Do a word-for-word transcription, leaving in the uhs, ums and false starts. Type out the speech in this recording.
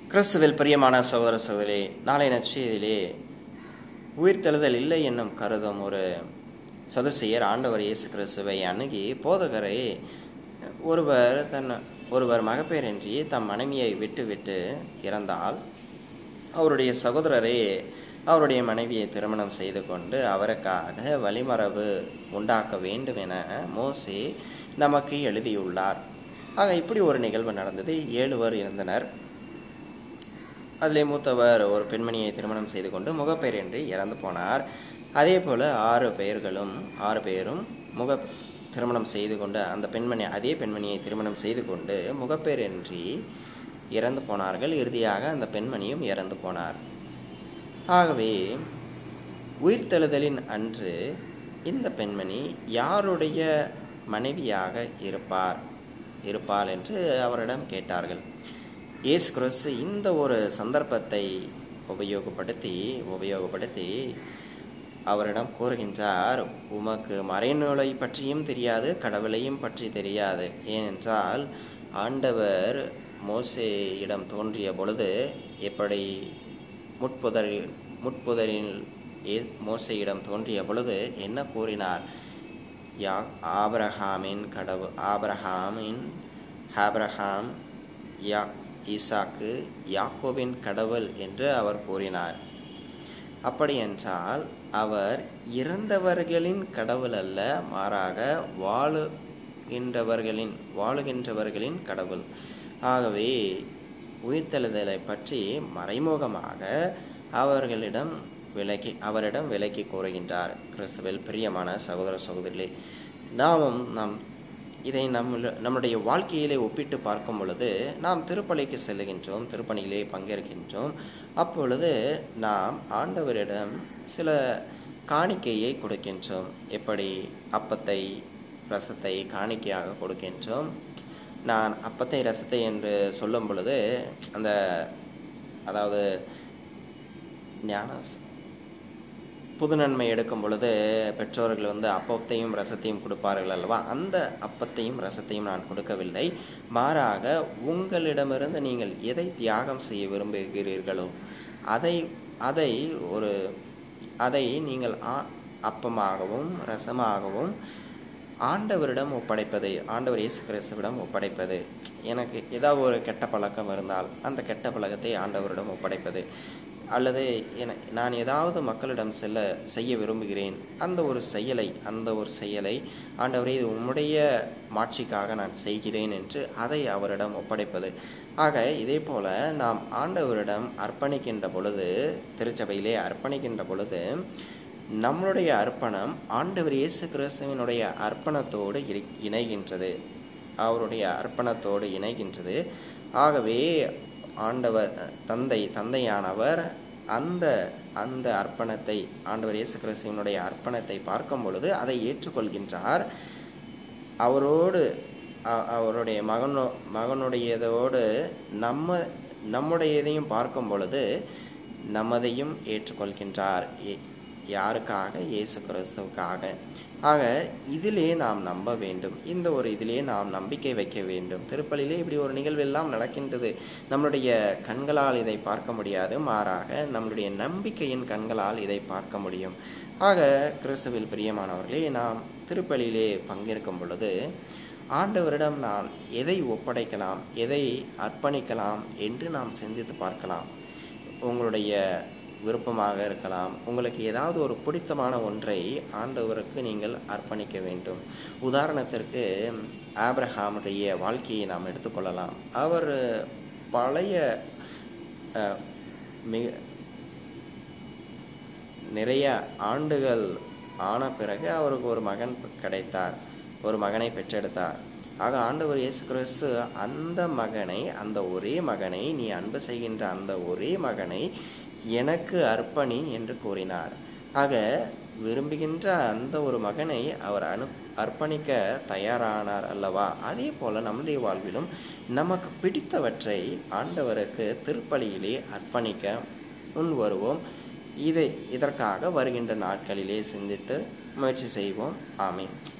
கிறிஸ்துவில் பிரியமான சகோதர சகோதரி, நாளை நற்செய்தியிலே உயிர்த்தெழுதல் இல்லை என்னும் கருதும் ஒரு சதுசேயர் ஆண்டவர் இயேசு கிறிஸ்துவை அணுகி, போதகரே, ஒருவர் தன் ஒருவர் மகப்பேரின்றி தம் மனைவியை விட்டு விட்டு இறந்தால் அவருடைய சகோதரரே அவருடைய மனைவியை திருமணம் செய்து கொண்டு அவருக்காக வழிமரபு உண்டாக்க வேண்டும் என மோசே நமக்கு எழுதியுள்ளார். ஆக இப்படி ஒரு நிகழ்வு நடந்தது. ஏழுவர் இருந்தனர். அதிலே மூத்தவர் ஒரு பெண்மணியை திருமணம் செய்து கொண்டு முகப்பேரின்றி இறந்து போனார். அதே போல் ஆறு பெயர்களும் ஆறு பேரும் முக திருமணம் செய்து கொண்டு அந்த பெண்மணி அதே பெண்மணியை திருமணம் செய்து கொண்டு முகப்பேரின்றி இறந்து போனார்கள். இறுதியாக அந்த பெண்மணியும் இறந்து போனார். ஆகவே உயிர்த்தெழுதலின் அன்று இந்த பெண்மணி யாருடைய மனைவியாக இருப்பார் இருப்பாள் என்று அவரிடம் கேட்டார்கள். இயேசு கிறிஸ்து இந்த ஒரு சந்தர்ப்பத்தை உபயோகப்படுத்தி உபயோகப்படுத்தி அவரிடம் கூறுகின்றார், உமக்கு மறைநூலை பற்றியும் தெரியாது, கடவுளையும் பற்றி தெரியாது. ஏனென்றால் ஆண்டவர் மோசேயிடம் தோன்றிய பொழுது எப்படி முட்புதரில் முட்புதரில் மோசேயிடம் தோன்றிய பொழுது என்ன கூறினார்? யா ஆபிரகாமின் கடவுள் ஆபிரகாமின் ஆபிரகாம் யா ஈசாக்கு யாக்கோபின் கடவுள் என்று அவர் கூறினார். அப்படி என்றால் அவர் இறந்தவர்களின் கடவுள் அல்ல, மாறாக வாழுகின்றவர்களின் வாழுகின்றவர்களின் கடவுள். ஆகவே உயிர்த்தெழுதலை பற்றி மறைமுகமாக அவர்களிடம் விலக்கி அவரிடம் விலக்கி கூறுகின்றார். கிறிஸ்துவில் பிரியமான சகோதர சகோதரிகளே, நாமும் நம் இதை நம் நம்முடைய வாழ்க்கையிலே ஒப்பிட்டு பார்க்கும் பொழுது நாம் திருப்பலிக்கு செல்லுகின்றோம், திருப்பணியிலே பங்கேற்கின்றோம். அப்பொழுது நாம் ஆண்டவரிடம் சில காணிக்கையை கொடுக்கின்றோம். எப்படி அப்பத்தை ரசத்தை காணிக்கையாக கொடுக்கின்றோம். நான் அப்பத்தை ரசத்தை என்று சொல்லும் பொழுது அந்த அதாவது ஞான புது நன்மை எடுக்கும் பொழுது பெற்றோர்கள் வந்து அப்பத்தையும் ரசத்தையும் கொடுப்பார்கள் அல்லவா? அந்த அப்பத்தையும் ரசத்தையும் நான் கொடுக்கவில்லை. மாறாக உங்களிடமிருந்து நீங்கள் எதை தியாகம் செய்ய விரும்புகிறீர்களோ அதை அதை ஒரு அதை நீங்கள் அப்பமாகவும் ரசமாகவும் ஆண்டவரிடம் ஒப்படைப்பது, ஆண்டவர் இயேசு கிறிஸ்துவிடம் ஒப்படைப்பது. எனக்கு ஏதாவது ஒரு கெட்ட பழக்கம் இருந்தால் அந்த கெட்ட பழக்கத்தை ஆண்டவரிடம் ஒப்படைப்பது, அல்லது என நான் ஏதாவது மக்களிடம் செல்ல செய்ய விரும்புகிறேன், அந்த ஒரு செயலை அந்த ஒரு செயலை ஆண்டவரே இது உம்முடைய மாட்சிக்காக நான் செய்கிறேன் என்று அதை அவரிடம் ஒப்படைப்பது. ஆக இதே போல நாம் ஆண்டவரிடம் அர்ப்பணிக்கின்ற பொழுது, திருச்சபையிலே அர்ப்பணிக்கின்ற பொழுது நம்மளுடைய அர்ப்பணம் ஆண்டவர் இயேசு கிறிஸ்துவினுடைய அர்ப்பணத்தோடு இணைகின்றது அவருடைய அர்ப்பணத்தோடு இணைகின்றது. ஆகவே ஆண்டவர் தந்தை தந்தையானவர் அந்த அந்த அர்ப்பணத்தை ஆண்டவர் இயேசு கிறிஸ்துவினுடைய அர்ப்பணத்தை பார்க்கும் பொழுது அதை ஏற்றுக்கொள்கின்றார். அவரோடு அவருடைய மகனோ மகனுடையதோடு நம்ம நம்முடையதையும் பார்க்கும் பொழுது நம்மதையும் ஏற்றுக்கொள்கின்றார். யாருக்காக? இயேசு கிறிஸ்துவுக்காக. ஆக இதிலே நாம் நம்ப வேண்டும். இந்த ஒரு இதிலே நாம் நம்பிக்கை வைக்க வேண்டும். திருப்பலியிலே இப்படி ஒரு நிகழ்வெல்லாம் நடக்கின்றது. நம்மளுடைய கண்களால் இதை பார்க்க முடியாது, மாறாக நம்மளுடைய நம்பிக்கையின் கண்களால் இதை பார்க்க முடியும். ஆக கிறிஸ்துவில் பிரியமானவர்களே, நாம் திருப்பலியிலே பங்கேற்கும் பொழுது ஆண்டவரிடம் நான் எதை ஒப்படைக்கலாம், எதை அர்ப்பணிக்கலாம் என்று நாம் சிந்தித்து பார்க்கலாம். உங்களுடைய விருப்பமாக இருக்கலாம். உங்களுக்கு ஏதாவது ஒரு பிடித்தமான ஒன்றை ஆண்டவருக்கு நீங்கள் அர்ப்பணிக்க வேண்டும். உதாரணத்திற்கு ஆபிரகாமுடைய வாழ்க்கையை நாம் எடுத்துக்கொள்ளலாம். அவர் பழைய மிக நிறைய ஆண்டுகள் ஆன பிறகு அவருக்கு ஒரு மகன் கிடைத்தார், ஒரு மகனை பெற்றெடுத்தார். ஆக ஆண்டவர் இயேசு கிறிஸ்து அந்த மகனை அந்த ஒரே மகனை நீ அன்பு செய்கின்ற அந்த ஒரே மகனை எனக்கு அர்ப்பணி என்று கூறினார். ஆக விரும்புகின்ற அந்த ஒரு மகனை அவர் அனு அர்ப்பணிக்க தயாரானார் அல்லவா? அதே போல நம்முடைய வாழ்விலும் நமக்கு பிடித்தவற்றை ஆண்டவருக்கு திருப்பலியிலே அர்ப்பணிக்க முன் வருவோம். இதை இதற்காக வருகின்ற நாட்களிலே சிந்தித்து முயற்சி செய்வோம். ஆமென்.